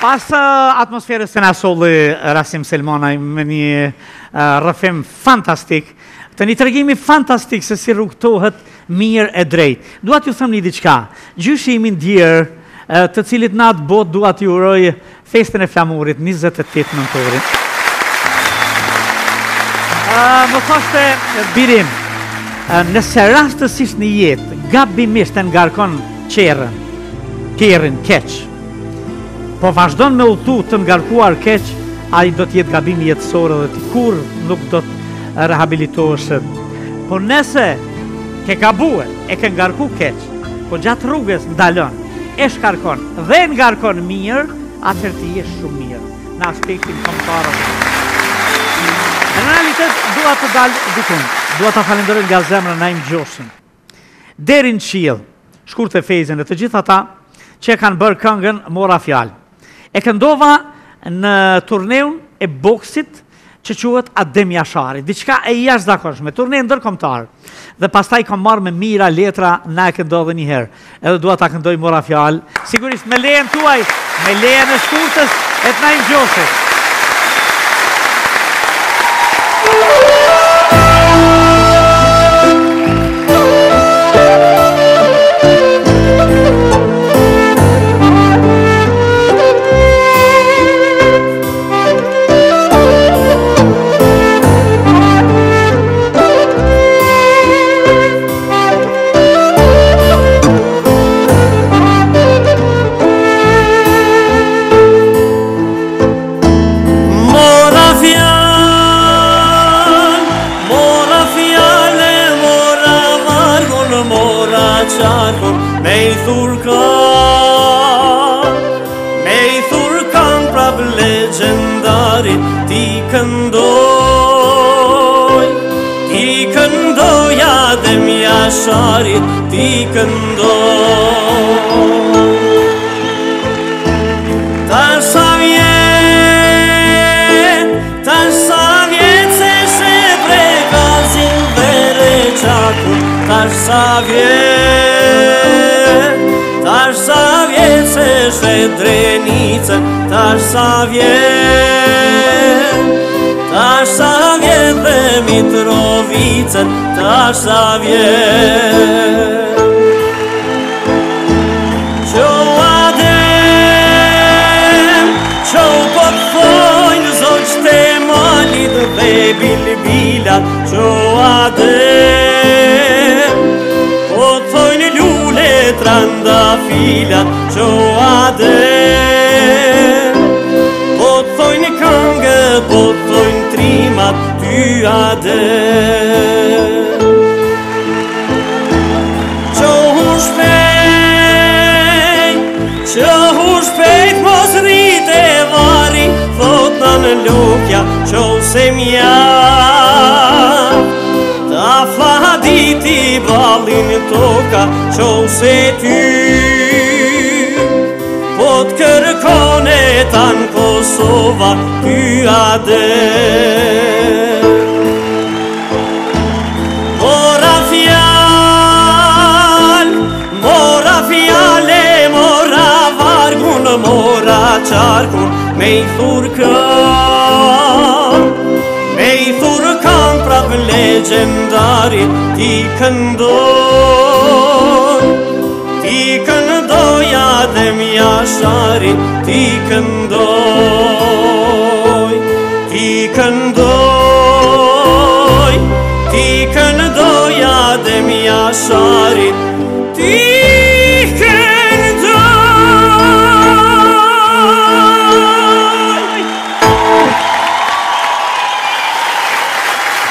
Pas atmosferës të na solli Rasim Selmanaj me një rrëfim fantastik, të një tregimi fantastik se si rrugtohet mirë e drejt. Dua t'ju them një diçka. Gjyshimin djerë, të cilit na atë botë dua t'ju uroj festën e flamurit 28 nëntorin. Më thoshte birim, nëse rastësisht në jetë gabimisht e ngarkon kerrin keq, po vazhdon me udhtu të ngarkuar keq, ai do t'jetë gabim jetësor dhe ti kur nuk do të rehabilitohesh. Po nëse ke gabue, e ke ngarku keq, po gjatë rrugës ndalon, e shkarkon dhe ngarkon mirë, atëherë ti jesh shumë mirë në aspektin kombëtar. Në realitet dua të dalë dikun, dua ta falenderoj nga zemra Naim Gjoshin. Deri në qiell, shkurt e Fejzën dhe të gjithë ata që e kanë bërë këngën Mora Fjalë. E këndova në turneun e boksit që quhet Adem Jashari, diçka e jashtëzakonshme, turne ndërkombëtar. Dhe pastaj kam marrë me mira letra, na e këndova një herë. Edhe dua ta këndoj Mora Fjalë, sigurisht me lejen tuaj, me lejen e shkurtës e të Naim Gjoshit. Me i thurkan prap legendari, ti këndoj Adem Jashari, ti këndoj. Tash sa vjet se she prekazin vere qakun, tash sa vjet se she drenicën, tash sa vjet dhe Mitrovicën, tash sa vjet. Qo Adem, qo po t'thojnë zogjt e malit dhe bilbilat, qo Adem, po t'thojnë lule trandafilat, qo Adem, po t'thojnë këngë, po t'thojnë trimat, ty Adem. Qohu shpejt mos rrite vari, thot në lukja, qohu se mja, ta fladiti balin toka, qohu se ty, po t'kërkone tanë Kosova, ty Adem. Mora fjale, mora vargun, mora qarkun, me i thurkan prap legendari, ti këndoj Adem Jashari, ti këndoj Adem Jashari, ti